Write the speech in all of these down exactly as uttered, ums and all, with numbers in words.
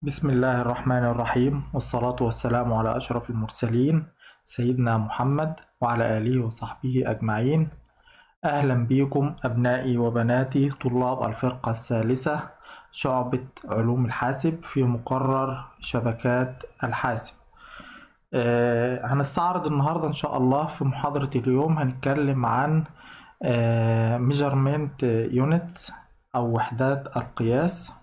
بسم الله الرحمن الرحيم، والصلاة والسلام على أشرف المرسلين سيدنا محمد وعلى آله وصحبه أجمعين. أهلا بكم أبنائي وبناتي طلاب الفرقة الثالثة شعبة علوم الحاسب في مقرر شبكات الحاسب. آه هنستعرض النهاردة إن شاء الله في محاضرة اليوم. هنتكلم عن آه measurement units أو وحدات القياس.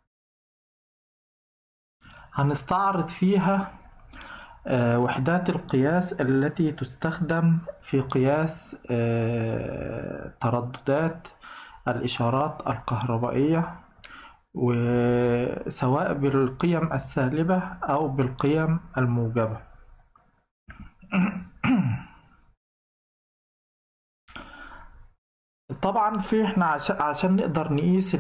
هنستعرض فيها آه، وحدات القياس التي تستخدم في قياس آه، ترددات الإشارات الكهربائية، وسواء بالقيم السالبة أو بالقيم الموجبة. طبعا في احنا عشان, عشان نقدر نقيس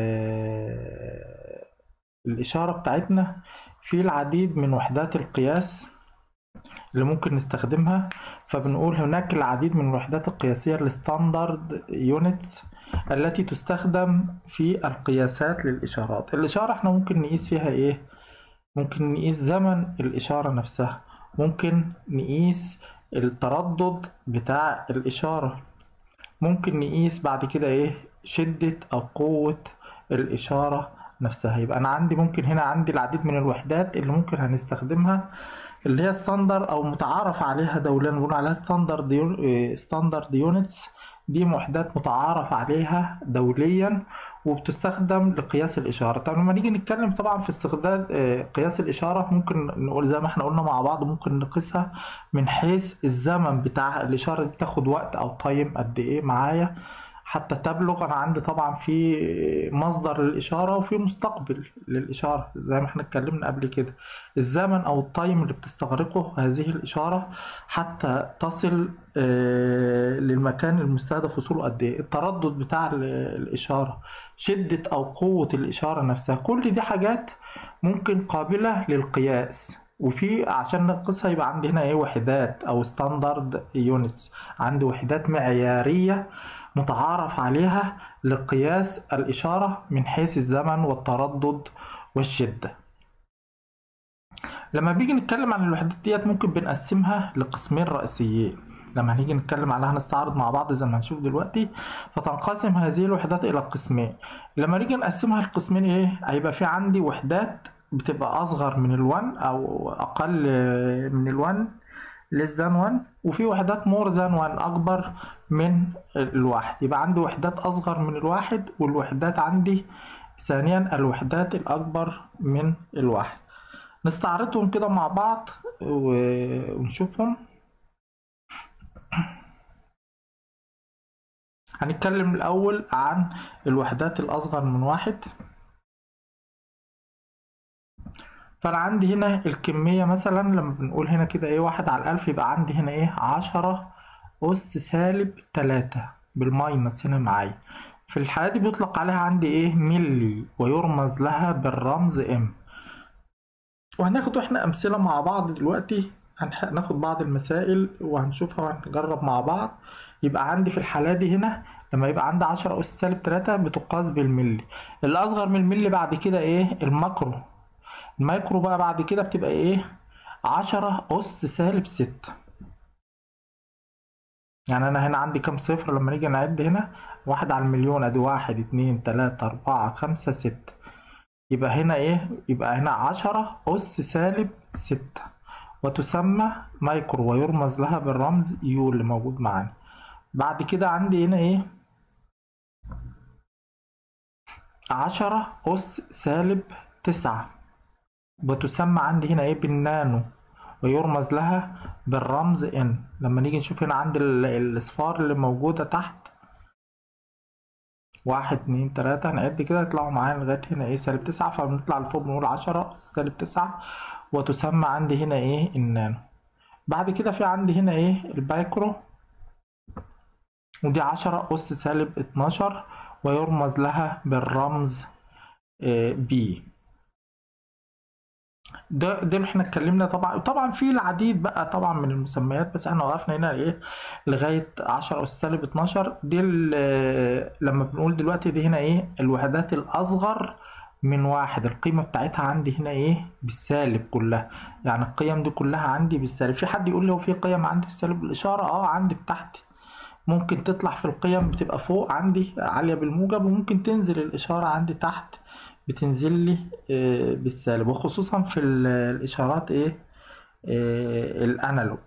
الإشارة بتاعتنا في العديد من وحدات القياس اللي ممكن نستخدمها. فبنقول هناك العديد من الوحدات القياسية الستاندرد يونتس التي تستخدم في القياسات للإشارات. الإشارة احنا ممكن نقيس فيها ايه؟ ممكن نقيس زمن الإشارة نفسها، ممكن نقيس التردد بتاع الإشارة، ممكن نقيس بعد كده ايه؟ شدة أو قوة الإشارة نفسها. يبقى أنا عندي ممكن هنا عندي العديد من الوحدات اللي ممكن هنستخدمها، اللي هي ستاندر او متعارف عليها دوليا، بنقول عليها ستاندرد ستاندرد يونتس. دي وحدات متعارف عليها دوليا وبتستخدم لقياس الاشاره. طب لما نيجي نتكلم طبعا في استخدام قياس الاشاره، ممكن نقول زي ما احنا قلنا مع بعض، ممكن نقيسها من حيث الزمن بتاع الاشاره دي، تاخد وقت او تايم قد ايه معايا حتى تبلغ. انا عندي طبعا في مصدر للاشاره وفي مستقبل للاشاره زي ما احنا اتكلمنا قبل كده. الزمن او التايم اللي بتستغرقه هذه الاشاره حتى تصل للمكان المستهدف وصوله قد ايه، التردد بتاع الاشاره، شده او قوه الاشاره نفسها. كل دي حاجات ممكن قابله للقياس. وفي عشان نقيسها يبقى عندي هنا ايه؟ وحدات او ستاندرد يونتس، عندي وحدات معياريه متعارف عليها لقياس الإشارة من حيث الزمن والتردد والشدة. لما بيجي نتكلم عن الوحدات ديت ممكن بنقسمها لقسمين رئيسيين. لما هنيجي نتكلم عليها هنستعرض مع بعض زي ما هنشوف دلوقتي. فتنقسم هذه الوحدات إلى قسمين. لما نيجي نقسمها لقسمين ايه؟ هيبقى في عندي وحدات بتبقى أصغر من الوان أو أقل من الوان less than واحد، وفي وحدات more than واحد أكبر من الواحد. يبقى عندي وحدات أصغر من الواحد، والوحدات عندي ثانيا الوحدات الأكبر من الواحد. نستعرضهم كده مع بعض ونشوفهم. هنتكلم الأول عن الوحدات الأصغر من واحد. فانا عندي هنا الكميه مثلا لما بنقول هنا كده ايه؟ واحد على الالف، يبقى عندي هنا ايه؟ عشرة اس سالب تلاتة بالماينس هنا معايا. في الحالة دي بيطلق عليها عندي ايه؟ ملي، ويرمز لها بالرمز ام. وهناخد احنا امثله مع بعض دلوقتي، هناخد بعض المسائل وهنشوفها وهنجرب مع بعض. يبقى عندي في الحالة دي هنا لما يبقى عندي عشرة اس سالب تلاتة بتقاس بالملي. الاصغر من الملي بعد كده ايه؟ الماكرو. المايكرو بقى بعد كده بتبقى ايه؟ عشرة أس سالب ستة. يعني أنا هنا عندي كام صفر لما نيجي نعد هنا؟ واحد على المليون، أدي واحد اتنين تلاتة أربعة خمسة ستة. يبقى هنا إيه؟ يبقى هنا عشرة أس سالب ستة، وتسمى مايكرو ويرمز لها بالرمز يو اللي موجود معانا. بعد كده عندي هنا إيه؟ عشرة أس سالب تسعة، وتسمى عندي هنا ايه؟ بالنانو، ويرمز لها بالرمز ان. لما نيجي نشوف هنا عندي الاصفار اللي موجودة تحت، واحد اتنين تلاتة، هنعد كده يطلعوا معانا لغاية هنا ايه؟ سالب تسعة. فبنطلع لفوق بنقول عشرة سالب تسعة، وتسمى عندي هنا ايه؟ النانو. بعد كده في عندي هنا ايه؟ البايكرو، ودي عشرة أس سالب اتناشر، ويرمز لها بالرمز اه بي. ده ده اللي احنا اتكلمنا. طبعا طبعا في العديد بقى طبعا من المسميات، بس احنا وقفنا هنا ايه؟ لغايه عشرة اس سالب اتناشر. دي لما بنقول دلوقتي دي هنا ايه؟ الوحدات الاصغر من واحد، القيمة بتاعتها عندي هنا ايه بالسالب كلها، يعني القيم دي كلها عندي بالسالب. في حد يقول لي هو في قيم عندي بالسالب بالإشارة؟ اه عندي بتاعتي، ممكن تطلع في القيم بتبقى فوق عندي عالية بالموجب، وممكن تنزل الإشارة عندي تحت بتنزل لي آه بالسالب، وخصوصا في الإشارات ايه آه الأنالوج.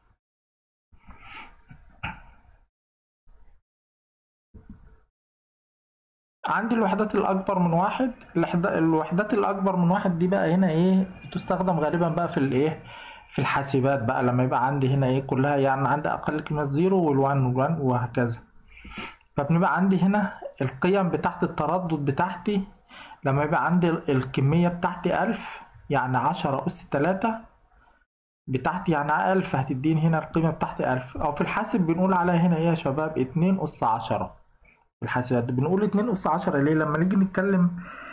عندي الوحدات الأكبر من واحد، الوحدات الأكبر من واحد دي بقى هنا إيه بتستخدم غالبا بقى في الإيه في الحاسبات بقى، لما يبقى عندي هنا إيه كلها يعني عندي أقل كلمة زيرو والوان والوان وهكذا. فبنبقى عندي هنا القيم بتاعت التردد بتاعتي لما يبقى عندي الكمية بتاعتي ألف، يعني عشرة أس تلاتة بتاعتي يعني ألف، هتديني هنا القيمة بتاعتي ألف. أو في الحاسب بنقول عليها هنا إيه يا شباب اتنين أس عشرة. في الحاسبات بنقول اتنين أس عشرة ليه؟ لما نيجي نتكلم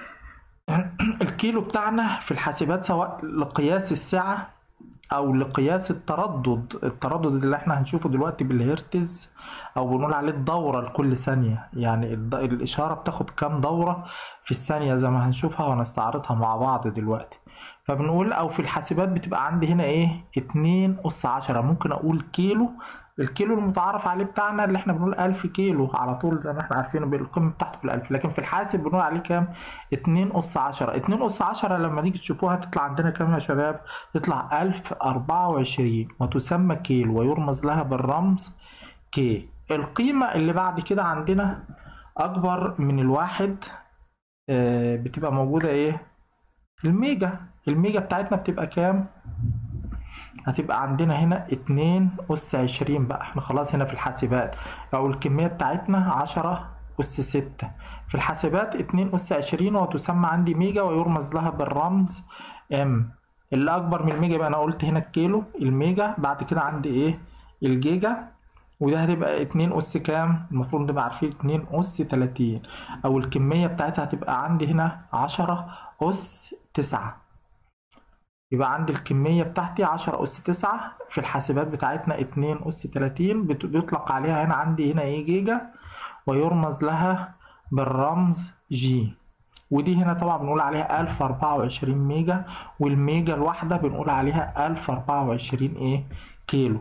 الكيلو بتاعنا في الحاسبات سواء لقياس السعة او لقياس التردد، التردد اللي احنا هنشوفه دلوقتي بالهرتز، او بنقول عليه الدورة لكل ثانية، يعني الاشارة بتاخد كام دورة في الثانية زي ما هنشوفها وهنستعرضها مع بعض دلوقتي. فبنقول او في الحاسبات بتبقى عندي هنا ايه اتنين أس عشرة، ممكن اقول كيلو، الكيلو المتعارف عليه بتاعنا اللي احنا بنقول ألف كيلو على طول زي ما احنا عارفينه بالقيمة بتاعته بالألف، لكن في الحاسب بنقول عليه كام؟ اتنين أس عشرة. اتنين أس عشرة لما نيجي تشوفوها تطلع عندنا كام يا شباب؟ تطلع ألف أربعة وعشرين، وتسمى كيلو ويرمز لها بالرمز كي. القيمة اللي بعد كده عندنا أكبر من الواحد اه بتبقى موجودة ايه؟ الميجا. الميجا بتاعتنا بتبقى كام؟ هتبقى عندنا هنا اتنين أس عشرين بقى، احنا خلاص هنا في الحاسبات، أو الكمية بتاعتنا عشرة أس ستة. في الحاسبات اتنين أس عشرين وتسمى عندي ميجا ويرمز لها بالرمز ام. اللي أكبر من الميجا بقى أنا قلت هنا الكيلو، الميجا، بعد كده عندي إيه؟ الجيجا، وده هتبقى اتنين أس كام؟ المفروض نبقى عارفين اتنين أس تلاتين، أو الكمية بتاعتها هتبقى عندي هنا عشرة أس تسعة. يبقى عندي الكمية بتاعتي عشرة أس تسعة، في الحاسبات بتاعتنا اتنين أس تلاتين، بيطلق عليها هنا عندي هنا ايه جيجا ويرمز لها بالرمز جي. ودي هنا طبعا بنقول عليها ألف أربعة وعشرين ميجا، والميجا الواحدة بنقول عليها ألف أربعة وعشرين ايه كيلو.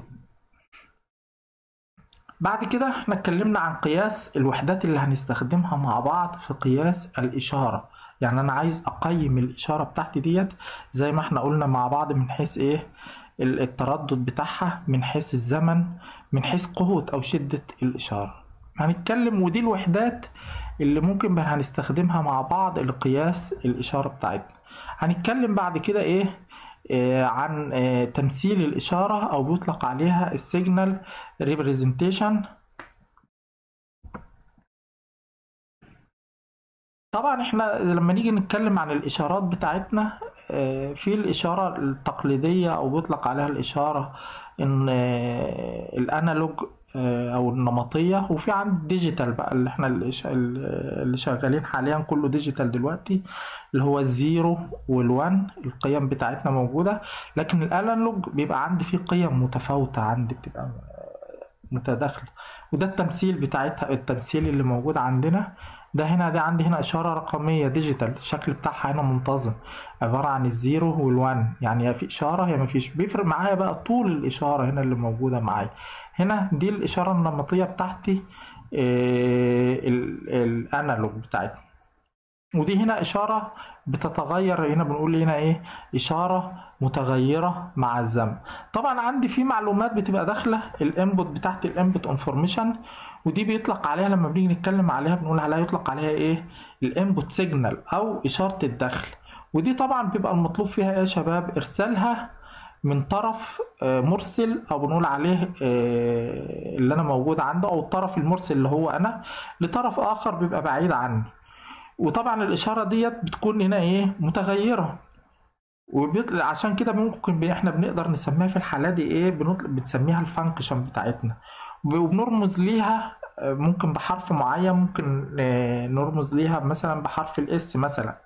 بعد كده احنا اتكلمنا عن قياس الوحدات اللي هنستخدمها مع بعض في قياس الإشارة. يعني انا عايز اقيم الاشاره بتاعتي ديت زي ما احنا قلنا مع بعض من حيث ايه التردد بتاعها، من حيث الزمن، من حيث قوه او شده الاشاره هنتكلم. ودي الوحدات اللي ممكن هنستخدمها مع بعض لقياس الاشاره بتاعتنا. هنتكلم بعد كده ايه آه عن آه تمثيل الاشاره، او بيطلق عليها السيجنال ريبريزنتيشن. طبعا احنا لما نيجي نتكلم عن الاشارات بتاعتنا في الاشاره التقليديه او بيطلق عليها الاشاره ان الانالوج او النمطيه، وفي عند ديجيتال بقى اللي احنا اللي شغالين حاليا كله ديجيتال دلوقتي، اللي هو الزيرو والوان القيم بتاعتنا موجوده. لكن الانالوج بيبقى عندي فيه قيم متفاوته عندي بتبقى متداخله، وده التمثيل بتاعتها، التمثيل اللي موجود عندنا ده هنا. ده عندي هنا إشارة رقمية ديجيتال، الشكل بتاعها هنا منتظم عبارة عن الزيرو والوان، يعني يا في إشارة يا مفيش. بيفرق معايا بقى طول الإشارة هنا اللي موجودة معايا هنا. دي الإشارة النمطية بتاعتي الأنالوج بتاعتي. ودي هنا إشارة بتتغير، هنا بنقول هنا إيه إشارة متغيرة مع الزمن. طبعا عندي في معلومات بتبقى داخلة الانبوت بتاعتي، الانبوت انفورميشن، ودي بيطلق عليها لما بنيجي نتكلم عليها بنقول عليها يطلق عليها ايه الانبوت سيجنال او اشاره الدخل. ودي طبعا بيبقى المطلوب فيها ايه يا شباب؟ ارسالها من طرف مرسل، او بنقول عليه اللي انا موجود عنده، او الطرف المرسل اللي هو انا، لطرف اخر بيبقى بعيد عني. وطبعا الاشاره ديت بتكون هنا ايه متغيره، وبيطلع عشان كده ممكن احنا بنقدر نسميها في الحاله دي ايه بنسميها الفانكشن بتاعتنا، وبنرمز ليها ممكن بحرف معين، ممكن نرمز ليها مثلا بحرف الاس مثلا.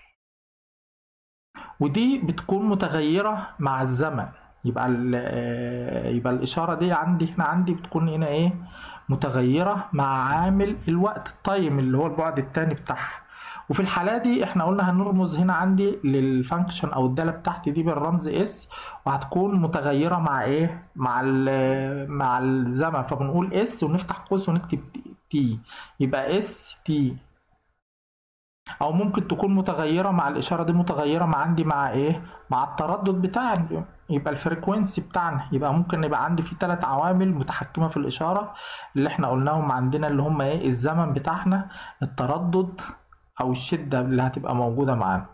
ودي بتكون متغيرة مع الزمن، يبقى يبقى الإشارة دي عندي هنا عندي بتكون هنا ايه متغيرة مع عامل الوقت، التايم اللي هو البعد التاني بتاعها. وفي الحالة دي احنا قلنا هنرمز هنا عندي للفانكشن او الدالة بتاعتي دي بالرمز اس، وهتكون متغيرة مع ايه؟ مع ال مع الزمن، فبنقول اس ونفتح قوس ونكتب تي، يبقى اس تي. او ممكن تكون متغيرة مع الاشارة دي، متغيرة مع عندي مع ايه؟ مع التردد بتاعنا، يبقى الفريكوينسي بتاعنا. يبقى ممكن يبقى عندي في ثلاث عوامل متحكمة في الاشارة اللي احنا قلناهم عندنا، اللي هم ايه؟ الزمن بتاعنا، التردد، او الشدة اللي هتبقى موجودة معانا.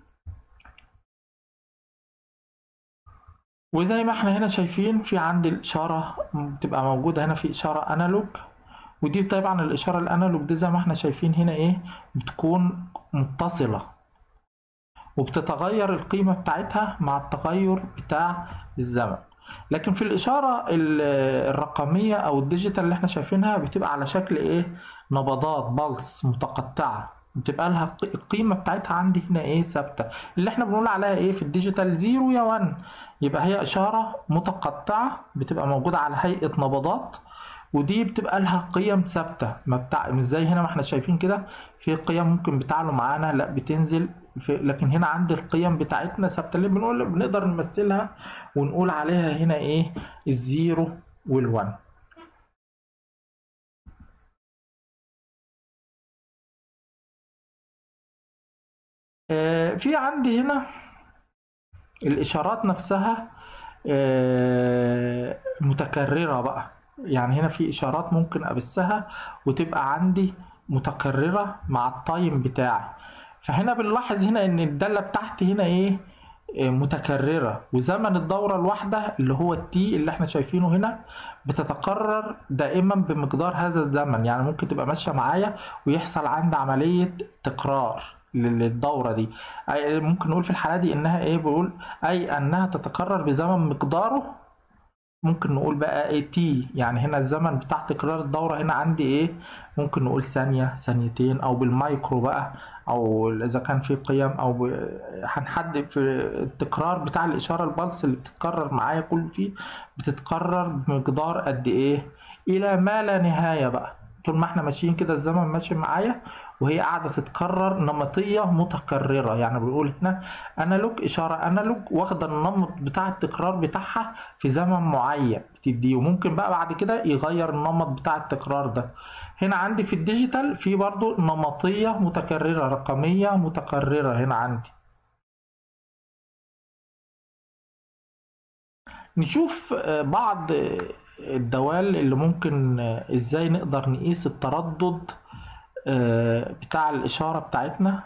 وزي ما احنا هنا شايفين في عندي الاشارة بتبقى موجودة هنا في اشارة انالوج، ودي طبعا الاشارة الانالوج دي زي ما احنا شايفين هنا ايه؟ بتكون متصلة وبتتغير القيمة بتاعتها مع التغير بتاع الزمن. لكن في الإشارة الرقمية أو الديجيتال اللي احنا شايفينها بتبقى على شكل إيه؟ نبضات بلس متقطعة، بتبقى لها القيمة بتاعتها عندي هنا إيه؟ ثابتة، اللي احنا بنقول عليها إيه في الديجيتال زيرو يا ون. يبقى هي إشارة متقطعة بتبقى موجودة على هيئة نبضات، ودي بتبقى لها قيم ثابته، ما بتاع مش زي هنا ما احنا شايفين كده في قيم ممكن بتعلو معانا لا بتنزل في، لكن هنا عند القيم بتاعتنا ثابته، اللي بنقول بنقدر نمثلها ونقول عليها هنا ايه؟ الزيرو والون. آه في عندي هنا الاشارات نفسها آه متكرره بقى، يعني هنا في اشارات ممكن ابثها وتبقى عندي متكرره مع التايم بتاعي. فهنا بنلاحظ هنا ان الداله بتاعتي هنا ايه؟ آه، متكرره، وزمن الدوره الواحده اللي هو التي اللي احنا شايفينه هنا بتتكرر دائما بمقدار هذا الزمن. يعني ممكن تبقى ماشيه معايا ويحصل عندي عمليه تكرار للدوره دي. أي ممكن نقول في الحاله دي انها ايه؟ بقول اي انها تتكرر بزمن مقداره، ممكن نقول بقى ايه؟ تي. يعني هنا الزمن بتاع تكرار الدورة هنا عندي ايه؟ ممكن نقول ثانية، ثانيتين، او بالمايكرو بقى، او اذا كان في قيم، او ب... هنحدد في التكرار بتاع الاشارة البلس اللي بتتكرر معايا كل فيه بتتكرر بمقدار قد ايه؟ الى ما لا نهاية بقى. طول ما احنا ماشيين كده الزمن ماشي معايا وهي قاعدة تتكرر نمطية متكررة. يعني بنقول هنا انالوج، اشارة انالوج واخدة النمط بتاع التكرار بتاعها في زمن معين بتديه، وممكن بقى بعد كده يغير النمط بتاع التكرار ده. هنا عندي في الديجيتال في برضو نمطية متكررة، رقمية متكررة هنا عندي. نشوف آه، بعض الدوال اللي ممكن آه، ازاي نقدر نقيس التردد آه، بتاع الإشارة بتاعتنا.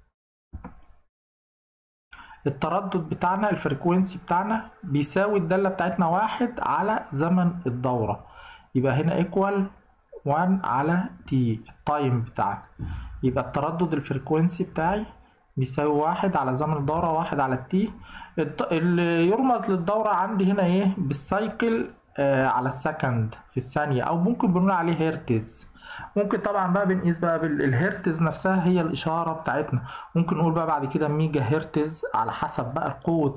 التردد بتاعنا الفريكوينسي بتاعنا بيساوي الدالة بتاعتنا واحد على زمن الدورة، يبقى هنا ايكوال واحد على تي التايم بتاعنا. يبقى التردد الفريكوينسي بتاعي بيساوي واحد على زمن الدورة، واحد على التي. اللي يرمز للدورة عندي هنا ايه؟ بالسايكل آه على السكند في الثانية، او ممكن بنقول عليه هرتز. ممكن طبعا بقى بنقيس بقى بالهرتز نفسها هي الإشارة بتاعتنا. ممكن نقول بقى بعد كده ميجا هرتز على حسب بقى قوة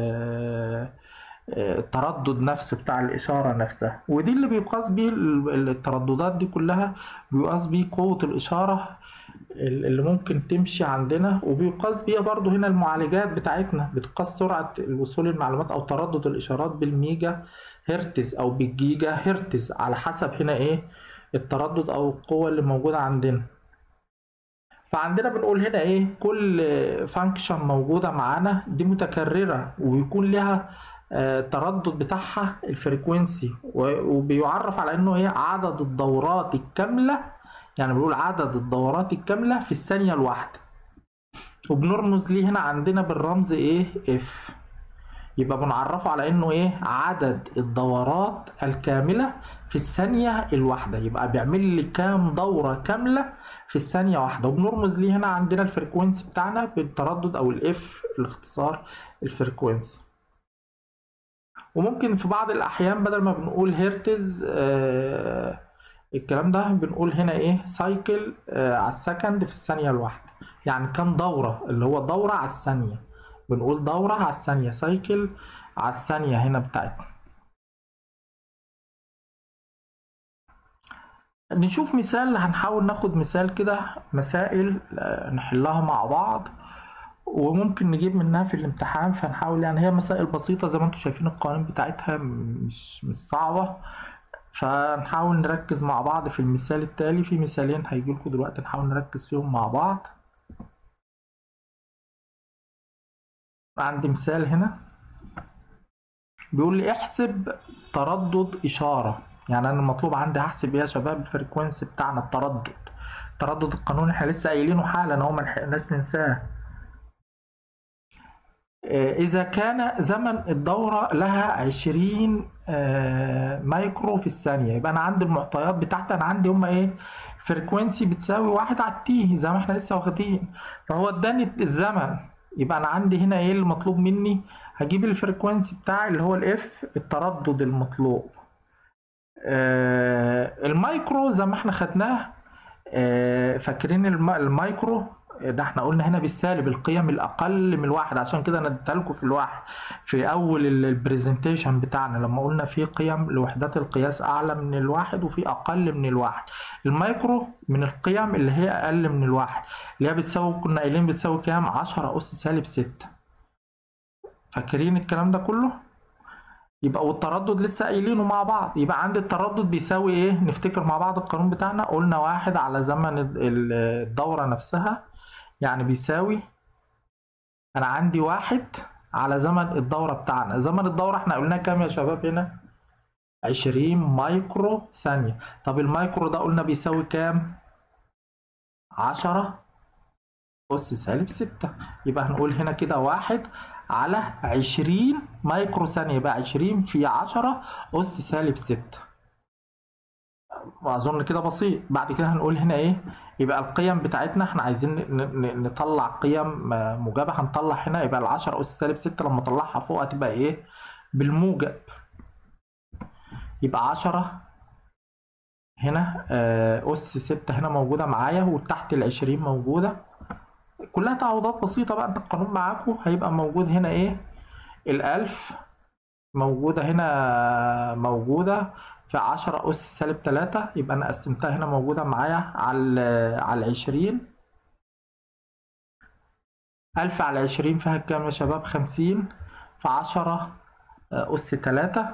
التردد نفسه بتاع الإشارة نفسها، ودي اللي بيقاس بيه الترددات دي كلها، بيقاس بيه قوة الإشارة اللي ممكن تمشي عندنا، وبيقاس بيها برضو هنا المعالجات بتاعتنا بتقاس سرعة الوصول المعلومات أو تردد الإشارات بالميجا هرتز أو بالجيجا هرتز على حسب هنا إيه؟ التردد او القوة اللي موجودة عندنا. فعندنا بنقول هنا ايه؟ كل فانكشن موجودة معانا دي متكررة وبيكون لها آه تردد بتاعها الفريكوينسي، وبيعرف على انه هي عدد الدورات الكاملة. يعني بنقول عدد الدورات الكاملة في الثانية الواحدة، وبنرمز ليه هنا عندنا بالرمز ايه؟ اف. يبقى بنعرفه على انه ايه؟ عدد الدورات الكاملة في الثانية الواحدة، يبقى بيعمل لي كام دورة كاملة في الثانية واحدة. وبنرمز ليه هنا عندنا الفريكوينسي بتاعنا بالتردد او الاف الاختصار الفريكوينسي. وممكن في بعض الاحيان بدل ما بنقول هرتز آه الكلام ده بنقول هنا ايه؟ سايكل آه على السكند في الثانية الواحدة، يعني كام دورة، اللي هو دورة على الثانية. بنقول دورة على الثانية، سايكل على الثانية هنا بتاعتنا. نشوف مثال، هنحاول ناخد مثال كده، مسائل آه، نحلها مع بعض وممكن نجيب منها في الامتحان. فنحاول يعني، هي مسائل بسيطة زي ما انتم شايفين، القوانين بتاعتها مش مش صعبة. فنحاول نركز مع بعض في المثال التالي. في مثالين هيجيلكوا دلوقتي نحاول نركز فيهم مع بعض. عندي مثال هنا بيقول لي احسب تردد إشارة. يعني أنا المطلوب عندي هحسب إيه يا شباب؟ الفريكونسي بتاعنا، التردد. التردد القانوني احنا لسه قايلينه حالا اهو، ما لحقناش ننساه. إذا كان زمن الدورة لها عشرين مايكرو في الثانية، يبقى أنا عندي المعطيات بتاعتي، أنا عندي هما إيه؟ فريكونسي بتساوي واحد على التي زي ما إحنا لسه واخدين. فهو اداني الزمن، يبقى أنا عندي هنا إيه المطلوب مني؟ هجيب الفريكونسي بتاعي اللي هو الإف، التردد المطلوب. المايكرو زي ما إحنا خدناه، فاكرين المايكرو ده احنا قلنا هنا بالسالب، القيم الاقل من الواحد. عشان كده انا اديتها لكم في الواحد في اول البرزنتيشن بتاعنا، لما قلنا في قيم لوحدات القياس اعلى من الواحد وفي اقل من الواحد. المايكرو من القيم اللي هي اقل من الواحد، اللي هي بتساوي، كنا قايلين بتساوي كام؟ عشرة اس سالب ستة. فاكرين الكلام ده كله؟ يبقى والتردد لسه قايلينه مع بعض. يبقى عندي التردد بيساوي ايه؟ نفتكر مع بعض القانون بتاعنا. قلنا واحد على زمن الدورة نفسها، يعني بيساوي، انا عندي واحد على زمن الدورة بتاعنا. زمن الدورة احنا قلنا كام يا شباب هنا؟ عشرين مايكرو ثانية. طب المايكرو ده قلنا بيساوي كام؟ عشرة أس سالب ستة. يبقى هنقول هنا كده واحد على عشرين مايكرو ثانية، يبقى عشرين في عشرة أس سالب ستة. وأظن كده بسيط. بعد كده هنقول هنا إيه؟ يبقى القيم بتاعتنا احنا عايزين نطلع قيم موجبة، هنطلع هنا يبقى العشرة أس سالب ستة لما أطلعها فوق هتبقى إيه؟ بالموجب. يبقى عشرة هنا أس ستة هنا موجودة معايا، وتحت العشرين موجودة. كلها تعويضات بسيطة بقى، انت القانون معاكم هيبقى موجود هنا ايه؟ الألف موجودة هنا، موجودة في عشرة أس سالب تلاتة. يبقى أنا قسمتها هنا موجودة معايا على على العشرين. ألف على عشرين فيها كام يا شباب؟ خمسين في عشرة أس تلاتة.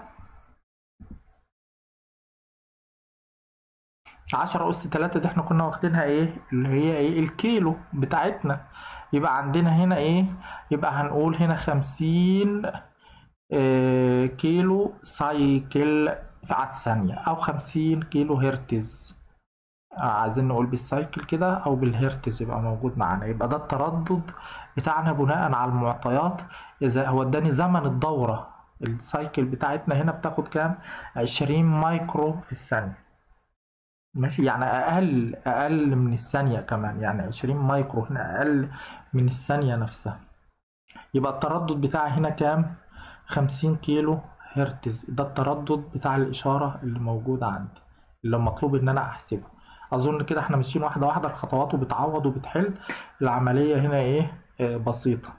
عشرة أس تلاتة دي احنا كنا واخدينها ايه؟ اللي هي ايه؟ الكيلو بتاعتنا. يبقى عندنا هنا ايه؟ يبقى هنقول هنا خمسين اه كيلو سايكل على الثانية، أو خمسين كيلو هرتز. عايزين نقول بالسايكل كده أو بالهرتز يبقى موجود معانا. يبقى ده التردد بتاعنا بناء على المعطيات. إذا هو اداني زمن الدورة، السايكل بتاعتنا هنا بتاخد كام؟ عشرين مايكرو في الثانية. ماشي، يعني أقل أقل من الثانية كمان، يعني عشرين مايكرو هنا أقل من الثانية نفسها. يبقى التردد بتاعي هنا كام؟ خمسين كيلو هرتز. ده التردد بتاع الإشارة اللي موجود عندي، اللي مطلوب إن أنا أحسبه. أظن كده إحنا ماشيين واحدة واحدة، الخطوات وبتعوض وبتحل. العملية هنا إيه؟ آه بسيطة.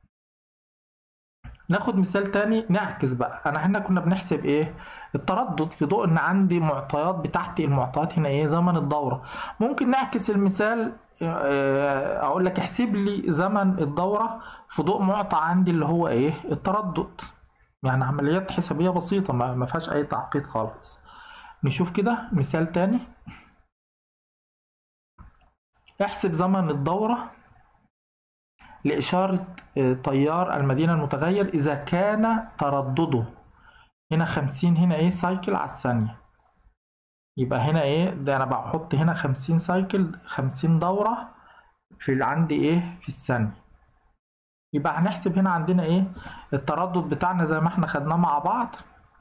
ناخد مثال تاني نعكس بقى. أنا هنا كنا بنحسب إيه؟ التردد في ضوء إن عندي معطيات بتاعتي. المعطيات هنا إيه؟ زمن الدورة. ممكن نعكس المثال، اقول لك احسب لي زمن الدورة في ضوء معطى عندي اللي هو ايه؟ التردد. يعني عمليات حسابية بسيطة ما فيهاش اي تعقيد خالص. نشوف كده مثال تاني. احسب زمن الدورة لإشارة تيار المدينة المتغير إذا كان تردده هنا خمسين، هنا ايه؟ سايكل على الثانية. يبقى هنا ايه؟ ده انا بحط هنا خمسين سايكل، خمسين دورة في عندي ايه؟ في الثانية. يبقى هنحسب هنا عندنا ايه؟ التردد بتاعنا زي ما احنا خدناه مع بعض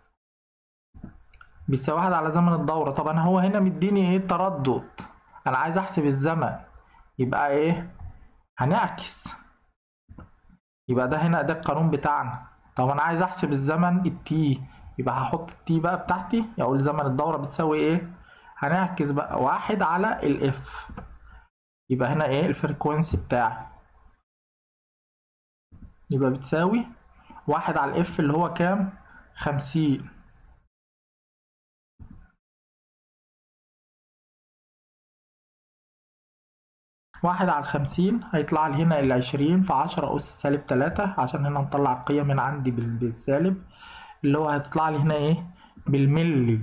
بيساوي واحد على زمن الدورة. طب انا هو هنا مديني ايه؟ التردد، انا عايز احسب الزمن. يبقى ايه؟ هنعكس. يبقى ده هنا ده القانون بتاعنا. طب انا عايز احسب الزمن التي، يبقى هحط التي بقى بتاعتي، اقول زمن الدورة بتساوي ايه؟ هنعكس بقى واحد على الاف. يبقى هنا ايه؟ الفريكوانسي بتاعي يبقى بتساوي واحد على الاف اللي هو كام؟ خمسين. واحد على الخمسين هيطلع لي هنا العشرين في عشرة أس سالب تلاتة، عشان هنا نطلع القيم من عندي بالسالب، اللي هو هتطلع لي هنا ايه بالملي.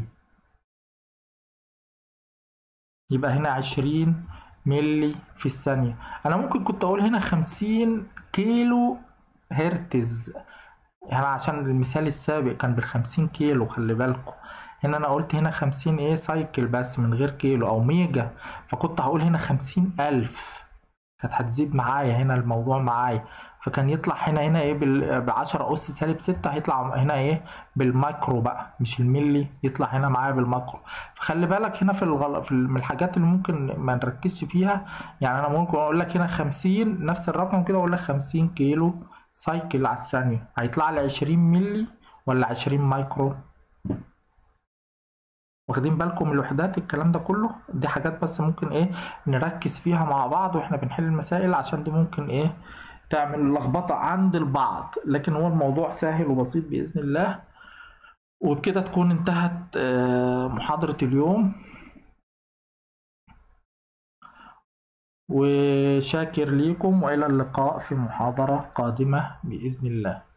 يبقى هنا عشرين ملي في الثانية. أنا ممكن كنت أقول هنا خمسين كيلو هرتز، يعني عشان المثال السابق كان بالخمسين كيلو، خلي بالكم. هنا أنا قلت هنا خمسين إيه سايكل بس من غير كيلو أو ميجا، فكنت هقول هنا خمسين ألف، كانت هتزيد معايا هنا الموضوع معايا، فكان يطلع هنا هنا ايه بعشرة أس سالب ستة، هيطلع هنا ايه بالماكرو بقى مش الملي، يطلع هنا معايا بالماكرو. فخلي بالك هنا في الغلط في من الحاجات اللي ممكن ما نركزش فيها. يعني انا ممكن اقول لك هنا خمسين نفس الرقم كده، اقول لك خمسين كيلو سايكل على الثانية، هيطلع لي عشرين ملي ولا عشرين مايكرو. واخدين بالكم من الوحدات الكلام ده كله؟ دي حاجات بس ممكن ايه نركز فيها مع بعض واحنا بنحل المسائل، عشان دي ممكن ايه تعمل لخبطة عند البعض، لكن هو الموضوع سهل وبسيط بإذن الله. وبكده تكون انتهت محاضرة اليوم، وشاكر ليكم، وإلى اللقاء في محاضرة قادمة بإذن الله.